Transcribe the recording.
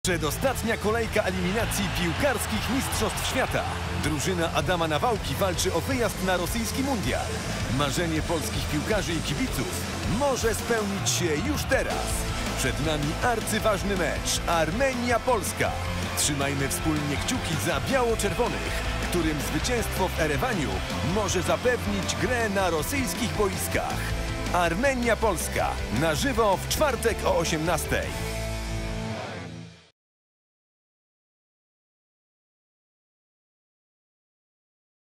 Przedostatnia kolejka eliminacji piłkarskich Mistrzostw Świata. Drużyna Adama Nawałki walczy o wyjazd na rosyjski mundial. Marzenie polskich piłkarzy i kibiców może spełnić się już teraz. Przed nami arcyważny mecz Armenia-Polska. Trzymajmy wspólnie kciuki za biało-czerwonych, którym zwycięstwo w Erewaniu może zapewnić grę na rosyjskich boiskach. Armenia-Polska na żywo w czwartek o 18:00.